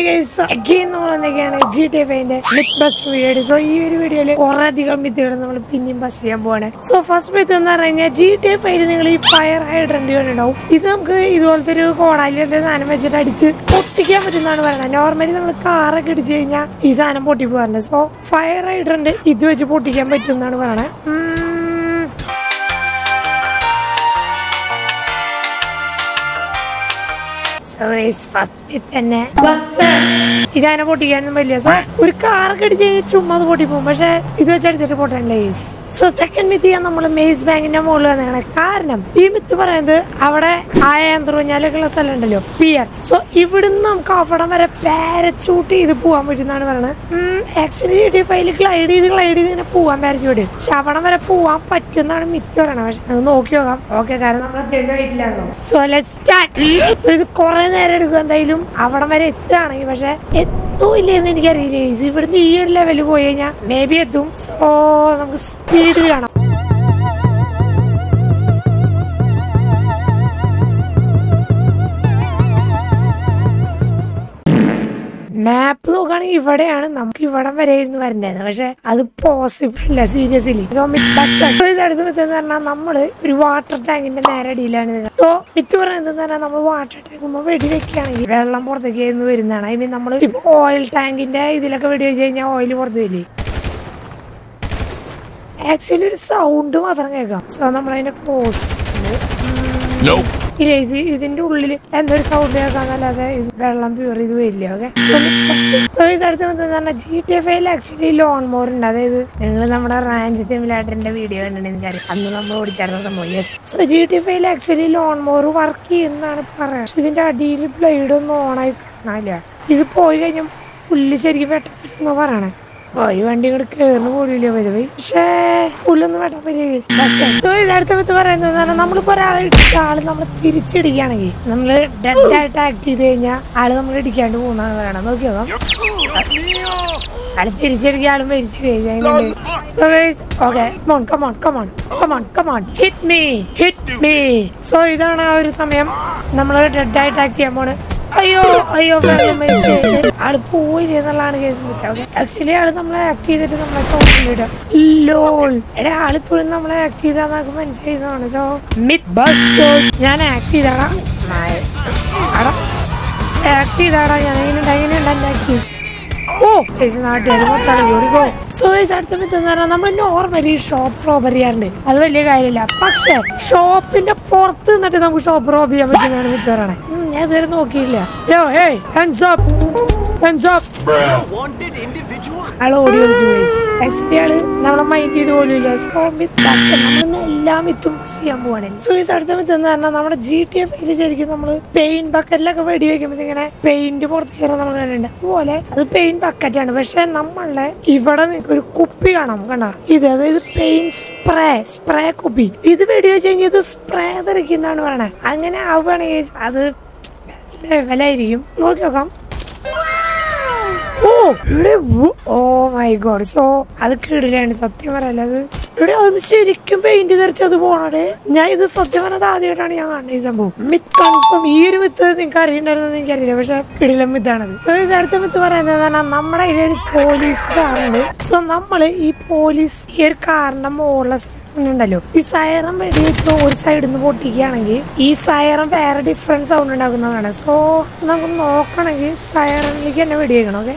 guys, again GTA 5 myth busting video. So this video is a myth busting. So first myth is GTA 5 fire hydrant. This is normally we car is so fire hydrant is so it's first myth and bus. This is a body. So one car is chumma body bomb. But this is important. So second myth is a maze bank in a mall. Karnam. This myth is I am the pier. So if we don't have a parachute, this is actually it is a glide in a pool parachute. Shavana pool patuna myth. Okay, so let's start with the corner. Maybe so speed. Map logani ivade namukku ivada vare ennu varunde പക്ഷേ അത് possible അല്ല seriously so myth bus അടുത്ത് എന്താണ് നമ്മൾ ഒരു water ടാങ്കിന്റെ നേരെ അടിയിലാണ് സോ മിത്ത് പറയുന്നത് എന്താണ് നമ്മൾ വാട്ടർ ടാങ്ക് വെടി വെക്കുകയാണെങ്കിൽ വെള്ളം പുറത്തേക്ക് വരുന്നതാണ് ഐ മീൻ നമ്മൾ ഓയിൽ ടാങ്കിന്റെ ഇതിലൊക്കെ വെടി വെച്ച് കഴിഞ്ഞാൽ ഓയിൽ പുറത്ത് വരില്ലേ ആക്ച്വലി ഒരു സൗണ്ട് മാത്രം കേൾക്കാം സോ നമ്മൾ അതിന്റെ ക്ലോസ് ഇതിന്റെ ഉള്ളിൽ എന്തൊരു സൗണ്ട് കേൾക്കാന്നല്ലാതെ വെള്ളം പ്യൂർ ഇത് വരില്ല okay GTA 5 actually lawn mower ഉണ്ട് അതായത് നിങ്ങൾ നമ്മുടെ റാഞ്ച് സിമുലേറ്ററിന്റെ വീഡിയോ കണ്ടിട്ട് എനിക്കറിയാം അന്ന് നമ്മൾ ഓടിച്ചേർന്ന സംഭവം yes so GTA 5 actually lawn mower work ചെയ്യുന്നതാണ് പറയുന്നത് ഇതിന്റെ അടിയിൽ ബ്ലേഡ് ഒന്നും ഓണായി കാണാനില്ല ഇത് പോയി കഴിഞ്ഞാൽ പുല്ല് ശരിക്കും വെട്ടാൻ പറ്റുന്ന പറയണേ ഈ വണ്ടി ഇങ്ങോട്ട് കേറുന്ന പോലില്ല പോയി പക്ഷേ പുല്ലൊന്നും വെട്ടാൻ പറ്റില്ല സോ ഇതടുത്ത മിത്ത് പറയുന്നത് നമ്മളിപ്പോ ഒരാളെ ഇടിച്ച ആള് നമ്മൾ തിരിച്ചിടിക്കുകയാണെങ്കിൽ നമ്മള് ഡെഡായിട്ട് ആക്ട് ചെയ്ത് കഴിഞ്ഞാൽ ആള് നമ്മൾ ഇടിക്കാണ്ട് പോകുന്നതാണ് പറയണം നോക്കിയോ ആള് തിരിച്ചടിക്കുക ആളും മരിച്ചു കഴിഞ്ഞാൽ സോ ഇതാണ് ആ ഒരു സമയം നമ്മൾ ഡെഡായിട്ട് ആക്ട് ചെയ്യാൻ പോണ് അയ്യോ ആള് പോയില്ലേ എന്നുള്ളതാണ് കേസ് മിത്ത് ഓക്കെ ആക്ച്വലി ആള് നമ്മളെ ആക്ട് ചെയ്തിട്ട് നമ്മളെ ചോദിച്ചിട്ട് ലോൾ എടാ ആളിപ്പോഴും നമ്മളെ ആക്ട് ചെയ്താൽ നമുക്ക് മനസ്സിലായിരുന്നതാണ് സോ മിത്ത് ബസ് ഞാൻ ആക്ട് ചെയ്താടാ ആക്ട് ചെയ്താടാ ഞാൻ എങ്ങനെയുണ്ട് ആക്ട് ഓ സോ അടുത്ത മിത്ത് എന്ന് പറഞ്ഞാൽ നമ്മൾ നോർമലി ഷോപ്പ് റോബർ ചെയ്യാറുണ്ട് അത് വലിയ കാര്യമില്ല പക്ഷെ ഷോപ്പിന്റെ പുറത്ത് നിന്നിട്ട് നമുക്ക് ഷോപ്പ് റോബ് ചെയ്യാൻ പറ്റുന്നതാണ് മിത്ത് പറയണേ ഞാൻ ഇതുവരെ നോക്കിയില്ല ആള് ഓടി കളിച്ചു ആക്ച്വലി ആള് നമ്മളെ മൈൻഡ് ചെയ്ത് പോലും ഇല്ല സോ മിത്ത് നമ്മളിന്ന് എല്ലാ മിത്തും ബസ് ചെയ്യാൻ പോവാണ് സോ ഈ അടുത്ത മിത്ത് എന്ന് പറഞ്ഞാൽ നമ്മുടെ GTA 5 ശരിക്കും നമ്മള് പെയിന്റ് ബക്കറ്റിലൊക്കെ വെടി വെക്കുമ്പോൾ ഇങ്ങനെ പെയിന്റ് പുറത്ത് കയറാൻ നമ്മൾ കണ്ടിട്ടുണ്ട് അതുപോലെ അത് പെയിന്റ് ബക്കറ്റാണ് പക്ഷെ നമ്മളെ ഇവിടെ ഒരു കുപ്പി കാണാം കണ്ട ഇത് അതായത് പെയിന്റ് സ്പ്രേ കുപ്പി ഇത് വെടി വെച്ച് കഴിഞ്ഞാൽ ഇത് സ്പ്രേ തെറിക്കുന്നതാണ് പറയണേ അങ്ങനെ ആവുകയാണെങ്കിൽ അത് ലെവലായിരിക്കും നോക്കി നോക്കാം ഓ മൈ ഗോഡ് സോ അത് കിടിലാണ് സത്യം പറയല്ല അത് ഇവിടെ ഒന്ന് ശരിക്കും പെയിന്റ് തെറിച്ചത് പോണേ ഞാൻ ഇത് സത്യം പറഞ്ഞത് ആദ്യമായിട്ടാണ് ഞാൻ കാണുന്നത് ഈ സംഭവം മിത്ത് കൺഫേം ഈ ഒരു മിത്ത് നിങ്ങൾക്ക് അറിയണ്ടായിരുന്നെന്ന് എനിക്കറിയില്ല പക്ഷെ കിടിലം മിത്താണത് അടുത്ത മിത്ത് പറയുന്നത് നമ്മുടെ ഒരു പോലീസ് കാറുണ്ട് സോ നമ്മള് ഈ പോലീസ് ഈ ഒരു കാറിന്റെ മുകളിലെ ഉണ്ടല്ലോ ഈ സൈറൻ വെടി വെച്ച് ഒരു സൈഡിൽ നിന്ന് പൊട്ടിക്കുകയാണെങ്കിൽ ഈ സൈറൻ വേറെ ഡിഫറെന്റ് സൗണ്ട് ഉണ്ടാക്കുന്നതാണ് സോ നമുക്ക് നോക്കണമെങ്കിൽ സൈറനിലേക്ക് തന്നെ വെടി വെക്കണം ഓക്കെ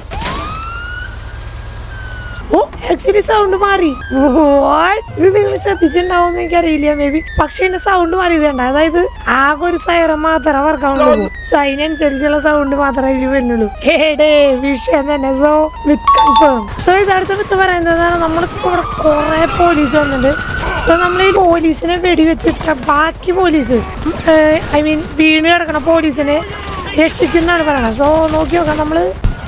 ഓ ആക്ച്വലി സൗണ്ട് മാറി ഇത് നിങ്ങൾ ശ്രദ്ധിച്ചിട്ടുണ്ടാവുമെന്ന് എനിക്കറിയില്ല മേ ബി പക്ഷെ എന്റെ സൗണ്ട് മാറിയതുണ്ട് അതായത് ആകെ ഒരു സൈറൻ മാത്രമേ വർക്കാവുള്ളൂ സോ അതിനനുസരിച്ചുള്ള സൗണ്ട് മാത്രമേ ഇതിൽ വരുന്നുള്ളൂ ഏടേ വിഷയം തന്നെ സോ വിത്ത് കൺഫേം സോ ഇത് അടുത്ത മിത്ത് പറയുന്നത് നമ്മൾക്ക് ഇവിടെ കുറെ പോലീസ് വന്നിട്ടുണ്ട് സോ നമ്മൾ ഈ പോലീസിനെ വെടിവെച്ചിട്ട് ബാക്കി പോലീസ് ഐ മീൻ വീണ് കിടക്കണ പോലീസിനെ രക്ഷിക്കുന്നതാണ് പറയണത് സോ നോക്കി നോക്കാം നമ്മള്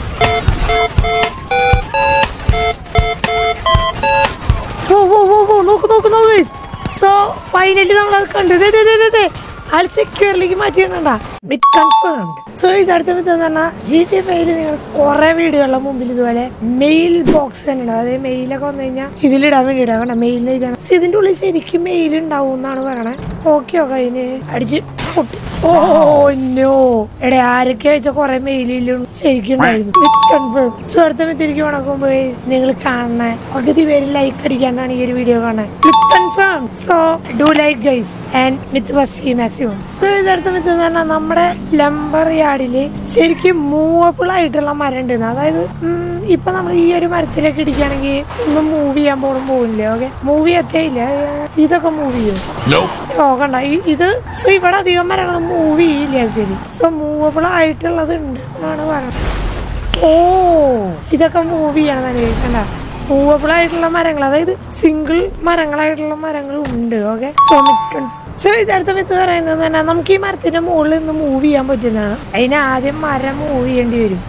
നോക്ക് സോ ഫൈനലി നമ്മളത് കണ്ടു ആൾ സെക്യൂറിലേക്ക് മാറ്റിയിട്ടാ മിത്ത് കൺഫേംഡ് സോ ഈ അടുത്ത മിത്ത് എന്ന് പറഞ്ഞാൽ GTA 5 നിങ്ങൾ കുറെ വീടുകളുടെ മുമ്പിൽ ഇതുപോലെ മെയിൽ ബോക്സ് തന്നെ ഉണ്ട് അതായത് മെയിലൊക്കെ വന്നു കഴിഞ്ഞാൽ ഇതിലിടാൻ വേണ്ടി ഇടാം മെയിലിൽ ഇതാണ് പക്ഷെ ഇതിന്റെ ഉള്ളിൽ ശരിക്കും മെയിൽ ഉണ്ടാവും എന്നാണ് പറയണേ ഓക്കെ അതിന് അടിച്ച് ഓ നോ എടേ ആരൊക്കെ വെച്ച കൊറേ മെയിലും ശരിക്കും ഉണ്ടായിരുന്നു. കൺഫേം. സോ അടുത്ത മിത്തിരിക്കും വണക്കുമ്പോ നിങ്ങൾ കാണണേ പകുതി പേര് ലൈക്ക് അടിക്കാണ്ടാണ് ഈ ഒരു വീഡിയോ കാണാൻ. Confirm. So do like guys and myth bust maximum. So അടുത്ത മിത്ത് എന്ന് പറഞ്ഞാൽ നമ്മുടെ ലംബർ യാർഡില് ശരിക്കും മൂവബിൾ ആയിട്ടുള്ള മരം ഉണ്ട്. അതായത് ഇപ്പൊ നമ്മൾ ഈ ഒരു മരത്തിലേക്ക് ഇടിക്കുകയാണെങ്കിൽ ഒന്നും മൂവ് ചെയ്യാൻ പോകില്ല. ഓക്കെ മൂവ് എത്തിയില്ല. ഇതൊക്കെ മൂവ് ചെയ്യും. കണ്ട ഇത്. സോ ഇവിടെ അധികം മരങ്ങൾ മൂവ് ചെയ്യില്ല ആക്ച്വലി. സോ മൂവബിൾ ആയിട്ടുള്ളത് ഉണ്ട് എന്നാണ് പറയുന്നത്. ഓ ഇതൊക്കെ മൂവ് ചെയ്യണം. കണ്ട മൂവബിൾ ആയിട്ടുള്ള മരങ്ങൾ, അതായത് സിംഗിൾ മരങ്ങളായിട്ടുള്ള മരങ്ങളും ഉണ്ട്. ഓക്കെ സോ ഇതടുത്ത മിത്ത് പറയുന്നത് തന്നെ നമുക്ക് ഈ മരത്തിന്റെ മുകളിൽ നിന്ന് മൂവ് ചെയ്യാൻ പറ്റുന്നതാണ്. അതിന് ആദ്യം മരം മൂവ് ചെയ്യേണ്ടി വരും.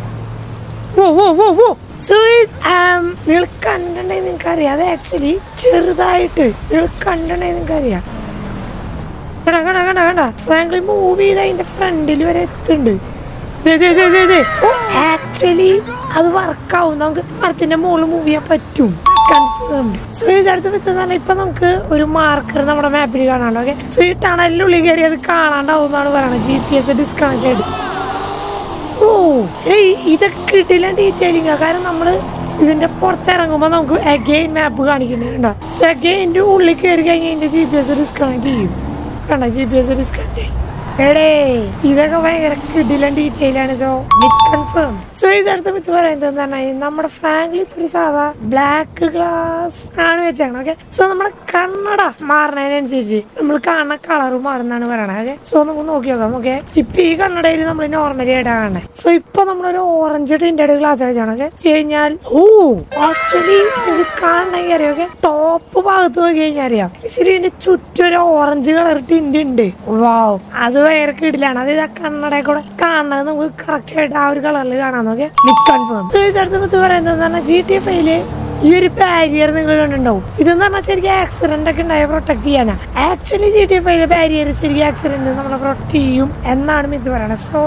നിങ്ങൾ കണ്ടിട്ടുണ്ടെങ്കിൽ നിങ്ങൾക്ക് അറിയാം. അത് ആക്ച്വലി ചെറുതായിട്ട് നിങ്ങൾ കണ്ടിട്ടുണ്ടെങ്കിൽ നിങ്ങൾക്ക് അറിയാം. കണ്ട ഫ്രാങ്ക്ലി മൂവ് ചെയ്ത് അതിന്റെ ഫ്രണ്ടിൽ വരെ എത്തുന്നുണ്ട്. ആക്ച്വലി അത് വർക്കാവും. നമുക്ക് മരത്തിന്റെ മുകളിൽ മൂവ് ചെയ്യാൻ പറ്റും. കൺഫേംഡ്. സോ ഈ അടുത്ത് പറ്റുന്ന ഇപ്പൊ നമുക്ക് ഒരു മാർക്കർ നമ്മുടെ മാപ്പിൽ കാണാണ്ട്. ഓക്കെ സോ ഈ ടണലിനുള്ളിൽ കയറി അത് കാണാണ്ടാവും എന്നാണ് പറയുന്നത്. GPS disconnected. ഓ ഇതൊക്കെ കിട്ടില്ല ഡീറ്റെയിലിംഗ്. കാരണം നമ്മള് ഇതിന്റെ പുറത്തിറങ്ങുമ്പോ നമുക്ക് അഗെയിൻ മാപ്പ് കാണിക്കുന്നുണ്ടോ. സോ അഗെയിൻ്റെ ഉള്ളിൽ കയറി കഴിഞ്ഞാൽ ഇതിന്റെ GPS ഡിസ്കണക്ട് ചെയ്യും. കണ്ട GPS ഡിസ്കണക്ട് ചെയ്യും. എടേ ഇതൊക്കെ ഭയങ്കര കിടില ഡീറ്റെയിൽ ആണ്. So myth confirm. സോ ഈ അടുത്ത മിത്ത് പറയുന്നത് എന്താണ്, നമ്മുടെ ഫ്രാങ്ക്ലി ഒരു സാധാ ബ്ലാക്ക് ഗ്ലാസ് ആണ് വെച്ചാണ്. ഓക്കെ സോ നമ്മുടെ കണ്ണട മാറുന്നതിനനുസരിച്ച് നമ്മൾ കാണുന്ന കളറ് മാറുന്നാണ് പറയണത്. ഓക്കെ സോ നമുക്ക് നോക്കി നോക്കാം. ഓക്കെ ഇപ്പൊ ഈ കണ്ണടയിൽ നമ്മൾ നോർമലി ആയിട്ടാ കാണുന്നത്. സോ ഇപ്പൊ നമ്മളൊരു ഓറഞ്ച് ടിൻറ്റഡ് ഗ്ലാസ് വെച്ചാണ്. ഓക്കെ കഴിഞ്ഞാൽ ആക്ച്വലി ഇത് കാണണമെങ്കിൽ അറിയാം. ഓക്കെ ടോപ്പ് ഭാഗത്ത് നോക്കി കഴിഞ്ഞാൽ അറിയാം. ശരി ഇതിന്റെ ചുറ്റും ഒരു ഓറഞ്ച് കളർ ടിന്റ് ഉണ്ട്. വാവ് അത് ഭയങ്കര കിടിലാണ്. അതായത് ആ കണ്ണടയെ കൂടെ കാണുന്നത് നമുക്ക് കറക്റ്റ് ആയിട്ട് ആ ഒരു കളറിൽ കാണാൻ നോക്കി മിത്ത് കൺഫേം. സോ ഈ അടുത്ത് മിത്ത് പറയുന്നത് GTA5 ഈ ഒരു ബാരിയർ നിങ്ങൾ കണ്ടിട്ടുണ്ടാവും. ഇതെന്ന് പറഞ്ഞാൽ ശരിക്കും ആക്സിഡന്റ് ഒക്കെ ഉണ്ടായ പ്രൊട്ടക്ട് ചെയ്യാനാ. ആക്ച്വലി GTA5 ബാരിയർ ശരിക്കും ആക്സിഡന്റ് നമ്മളെ പ്രൊട്ടക്ട് ചെയ്യും എന്നാണ് മിത്ത് പറയണത്. സോ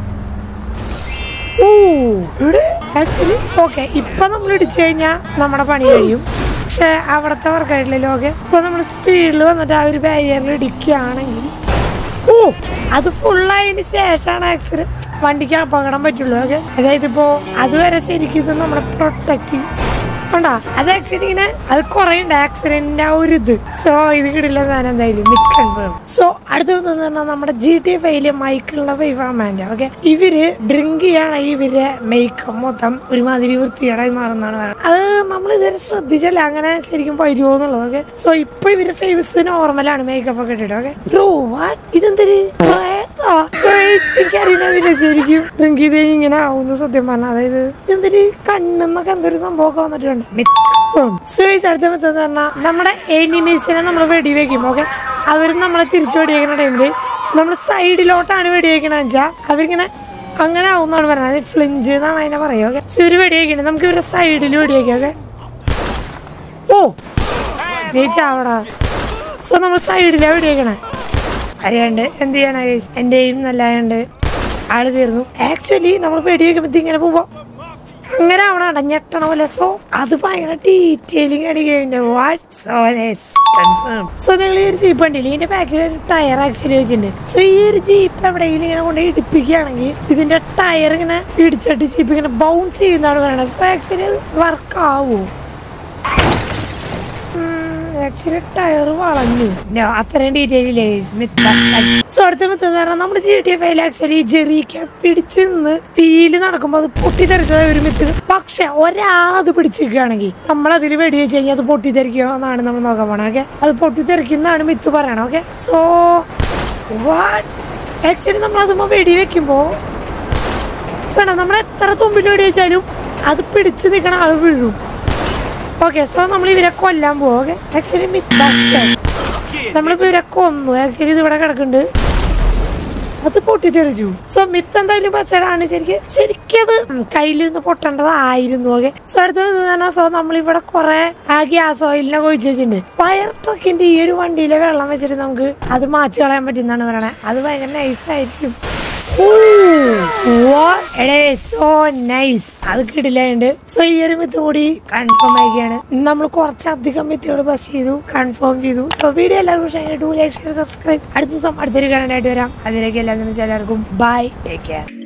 ആക്ച്വലി ഓക്കെ ഇപ്പൊ നമ്മൾ ഇടിച്ചു കഴിഞ്ഞാൽ നമ്മുടെ പണി കഴിയും. പക്ഷെ അവിടത്തെ വർക്കായിട്ടില്ലല്ലോ. ഓക്കെ ഇപ്പൊ നമ്മൾ സ്പീഡിൽ വന്നിട്ട് ആ ഒരു ബാരിയറിൽ ഇടിക്കുകയാണെങ്കിൽ അത് ഫുള്ളായതിന് ശേഷമാണ് ആക്സിഡന്റ് വണ്ടിക്ക് അപകടം പറ്റുള്ളൂ. ഓക്കെ അതായത് ഇപ്പോ അതുവരെ ശരിക്കും ഇത് നമ്മളെ പ്രൊട്ടക്ട് കണ്ടാ. അത് ആക്ച്വലി ഇങ്ങനെ അത് കുറെ ഉണ്ട് ആക്സിഡന്റിന്റെ ആ ഒരു ഇത്. സോ ഇത് കിടില്ല ഞാൻ എന്തായാലും മിത്ത് കൺഫേം. സോ അടുത്തത് പറഞ്ഞാൽ നമ്മുടെ GTA5 മൈക്കുള്ള വൈഫാമാൻ്റെ. ഓക്കെ ഇവര് ഡ്രിങ്ക് ചെയ്യണമെങ്കിൽ ഇവരെ മേക്കപ്പ് മൊത്തം ഒരുമാതിരി വൃത്തികേടായി മാറുന്നതാണ് പറയുന്നത്. അത് നമ്മൾ ഇതുവരെ ശ്രദ്ധിച്ചല്ല അങ്ങനെ ശരിക്കും വരുമോ എന്നുള്ളത്. ഓക്കെ സോ ഇപ്പൊ ഇവര് ഫേസ് നോർമലാണ് മേക്കപ്പ് ഒക്കെ ഇട്ടിട്ട്. ഓക്കെ ഇതെന്തൊരു എനിക്കറിയില്ല ശരിക്കും ഡ്രിങ്ക് ചെയ്ത് ഇങ്ങനെ ആവുന്ന സത്യം പറഞ്ഞാൽ. അതായത് ഇതെന്തൊരു കണ്ണെന്നൊക്കെ എന്തൊരു സംഭവമൊക്കെ വന്നിട്ടുണ്ട്. അടുത്ത മെത്തേഡ് പറഞ്ഞാൽ നമ്മുടെ എനിമീസിനെ നമ്മൾ വെടിവെക്കുമ്പോ ഓക്കെ അവർ നമ്മളെ തിരിച്ചു വെടിവെക്കുന്ന ടൈമില് നമ്മൾ സൈഡിലോട്ടാണ് വെടിവെക്കണെന്ന് വെച്ചാൽ അവരിങ്ങനെ അങ്ങനെ ആവുന്നാണ് പറയുന്നത്. ഫ്ലിഞ്ച് എന്നാണ് അതിനെ പറയുക. ഓക്കെ സോ ഇവര് വെടിവെക്കണേ നമുക്ക് ഇവരുടെ സൈഡിൽ വെടിവെക്കാം. ഓക്കെ ജയിച്ചാവടാ. സോ നമ്മൾ സൈഡിലാണ് വെടിവെക്കണേ. അറിയാണ്ട് എന്ത് ചെയ്യാനാ എന്റെയും നല്ലാണ്ട് ആള് തീർന്നു. ആക്ച്വലി നമ്മൾ വെടിവെക്കുമ്പോ ഇങ്ങനെ പോകുമ്പോ അങ്ങനെ ആവണം അടഞ്ഞെട്ടണ പോലെ. സോ അത് ഭയങ്കര ഡീറ്റെയിലിംഗ് അടിക്കുന്നുണ്ട്. സോ നിങ്ങൾ ഈ ഒരു ജീപ്പ് കണ്ടില്ലേ, ഇതിന്റെ ബാക്കിൽ ഒരു ടയർ ആക്ച്വലി വെച്ചിട്ടുണ്ട്. സോ ഈ ഒരു ജീപ്പ് എവിടെയെങ്കിലും ഇങ്ങനെ കൊണ്ട് ഇടിപ്പിക്കുകയാണെങ്കിൽ ഇതിന്റെ ടയർ ഇങ്ങനെ ഇടിച്ചിട്ട് ജീപ്പ് ഇങ്ങനെ ബൗൺസ് ചെയ്യുന്നതാണ് പറയുന്നത്. സോ ആക്ച്വലി അത് വർക്ക് ആവോ? ആക്ച്വലി ടയർ വളഞ്ഞു. അത്രയും ഡീറ്റെയിൽ. സോ അടുത്ത മെത്തേഡ് പറഞ്ഞാൽ നമ്മുടെ GTA5 ആക്ച്വലി ജെറിക്ക് പിടിച്ച് നിന്ന് തീയില് നടക്കുമ്പോൾ അത് പൊട്ടിത്തെറിച്ചത് ഒരു മെത്തേഡ്. പക്ഷെ ഒരാളത് പിടിച്ചിരിക്കുകയാണെങ്കിൽ നമ്മളതിൽ വെടിവെച്ച് കഴിഞ്ഞാൽ അത് പൊട്ടിത്തെറിക്കണോ എന്നാണ് നമ്മൾ നോക്കാൻ പോണേ. ഓക്കെ അത് പൊട്ടിത്തെറിക്കുന്നതാണ് മിത്ത് പറയണം. ഓക്കെ സോ ആക്ച്വലി നമ്മൾ അതുമ്പോൾ വെടിവെക്കുമ്പോ വേണം നമ്മൾ എത്ര തുമ്പിൽ വെടിവെച്ചാലും അത് പിടിച്ച് നിൽക്കണ ആള് വീഴും. ഓക്കെ സോ നമ്മൾ ഇവരെ കൊല്ലാൻ പോവാ. ഓക്കെ ആക്ച്വലി നമ്മളിപ്പോ ഇവരെ കൊന്നു. ആക്ച്വലി ഇത് ഇവിടെ കിടക്കുന്നുണ്ട്. അത് പൊട്ടിത്തെറിച്ചു. സോ മിത്ത് എന്തായാലും ബസ്സാണ്. ശരിക്കും അത് കയ്യിൽ നിന്ന് പൊട്ടേണ്ടതായിരുന്നു. ഓക്കെ സോ അടുത്ത സോ നമ്മളിവിടെ കുറെ ആ ഗ്യാസ് ഓയിലിനൊക്കെ ഒഴിച്ചു വെച്ചിട്ടുണ്ട്. ഫയർ ട്രക്കിന്റെ ഈ ഒരു വണ്ടിയിലെ വെള്ളം വെച്ചിട്ട് നമുക്ക് അത് മാറ്റി കളയാൻ പറ്റുന്നതാണ് പറയണേ. അത് ഭയങ്കര നൈസായിരിക്കും. So nice. അത് കിടിലുണ്ട്. സോ ഈ ഒരു മിത്ത് കൂടി കൺഫേം ആയിരിക്കുകയാണ്. നമ്മൾ കുറച്ചധികം മിത്തോട് ബസ് ചെയ്തു, കൺഫേം ചെയ്തു. സോ വീഡിയോ എല്ലാവർക്കും ഡു ലൈക്ക് ഷെയർ സബ്സ്ക്രൈബ്. അടുത്ത ദിവസം അടുത്തൊരു കാണാനായിട്ട് വരാം. അതിലേക്ക് എല്ലാവർക്കും ബൈ, ടേക്ക് കെയർ.